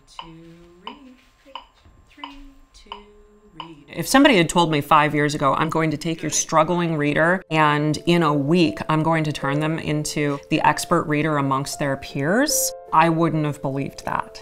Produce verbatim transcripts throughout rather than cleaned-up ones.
two, read. Three, two, read. If somebody had told me five years ago, I'm going to take your struggling reader and in a week, I'm going to turn them into the expert reader amongst their peers, I wouldn't have believed that.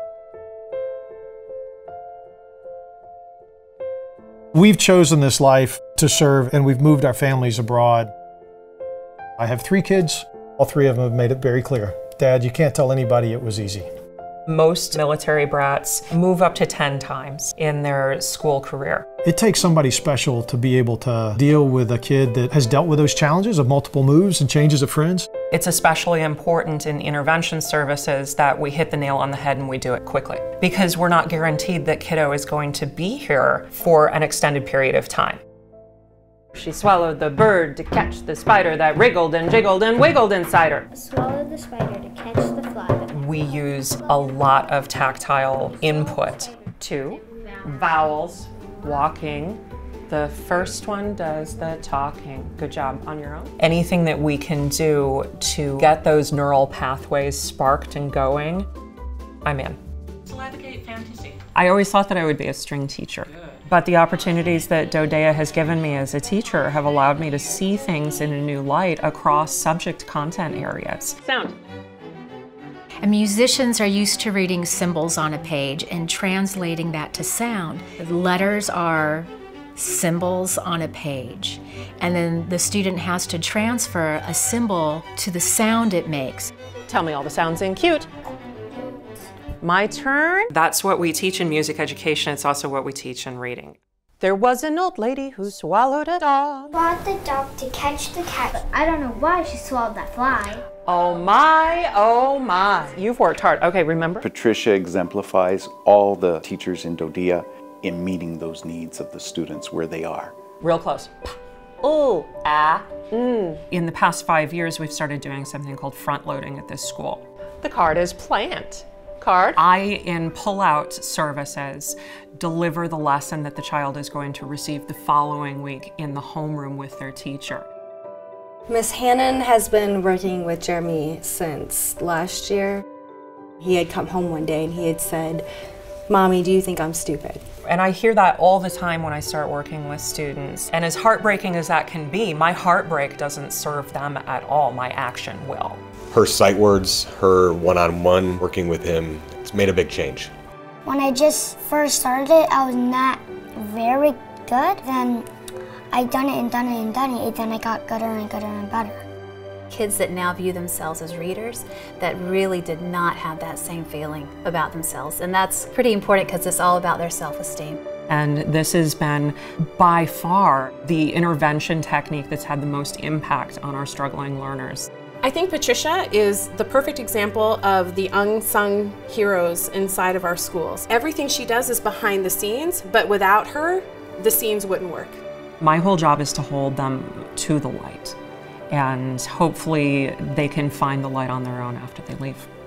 We've chosen this life to serve, and we've moved our families abroad. I have three kids. All three of them have made it very clear. Dad, you can't tell anybody it was easy. Most military brats move up to ten times in their school career. It takes somebody special to be able to deal with a kid that has dealt with those challenges of multiple moves and changes of friends. It's especially important in intervention services that we hit the nail on the head and we do it quickly, because we're not guaranteed that kiddo is going to be here for an extended period of time. She swallowed the bird to catch the spider that wriggled and jiggled and wiggled inside her. Swallowed the spider to catch the fly. We use a lot of tactile input. Two, vowels, walking. The first one does the talking. Good job. On your own. Anything that we can do to get those neural pathways sparked and going, I'm in. Syllabicate fantasy. I always thought that I would be a string teacher. Good. But the opportunities that Dodea has given me as a teacher have allowed me to see things in a new light across subject content areas. Sound. And musicians are used to reading symbols on a page and translating that to sound. Letters are symbols on a page, and then the student has to transfer a symbol to the sound it makes. Tell me all the sounds in cute. My turn. That's what we teach in music education. It's also what we teach in reading. There was an old lady who swallowed a dog. Brought the dog to catch the cat. But I don't know why she swallowed that fly. Oh my, oh my. You've worked hard. Okay, remember? Patricia exemplifies all the teachers in Dodea in meeting those needs of the students where they are. Real close. Ooh, ah, mm. In the past five years, we've started doing something called front loading at this school. The card is plant. Card. I, in pull-out services, deliver the lesson that the child is going to receive the following week in the homeroom with their teacher. Miss Hannon has been working with Jeremy since last year. He had come home one day and he had said, "Mommy, do you think I'm stupid?" And I hear that all the time when I start working with students. And as heartbreaking as that can be, my heartbreak doesn't serve them at all. My action will. Her sight words, her one-on-one working with him, it's made a big change. When I just first started it, I was not very good. Then I done it and done it and done it, and then I got gooder and gooder and better. Kids that now view themselves as readers that really did not have that same feeling about themselves. And that's pretty important because it's all about their self-esteem. And this has been by far the intervention technique that's had the most impact on our struggling learners. I think Patricia is the perfect example of the unsung heroes inside of our schools. Everything she does is behind the scenes, but without her, the scenes wouldn't work. My whole job is to hold them to the light, and hopefully they can find the light on their own after they leave.